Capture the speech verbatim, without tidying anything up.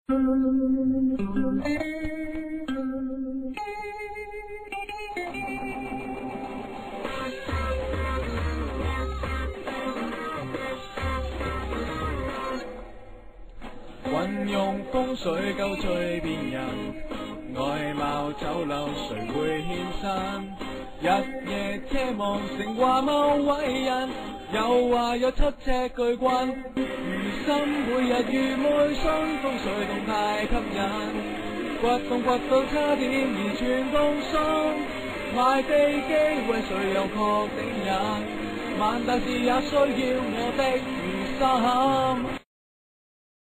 运用风水救最变人，外貌丑陋谁会现身？日夜奢望成话某伟人，又话有七尺巨棍，如心每日如每信风水动太吸引。掘洞掘到差點而全部信，賣地機為誰又確定人？萬大事也需要我的如心。